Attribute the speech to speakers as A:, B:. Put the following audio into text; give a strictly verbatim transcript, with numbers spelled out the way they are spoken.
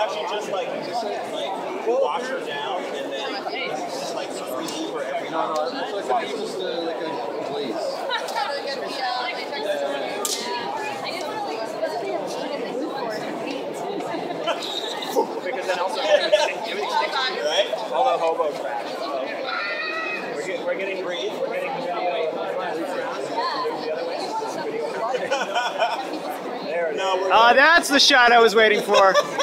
A: actually just like, like wash her down and then just like breathe for every
B: No, no, it's like just uh, like a glaze.
C: Because then also everything sticks to you.
A: right?
C: All the hobo trash.
A: We're getting, we're getting breathe. We're getting the video.
C: There it is.
A: No, we're
D: Uh, that's the shot I was waiting for.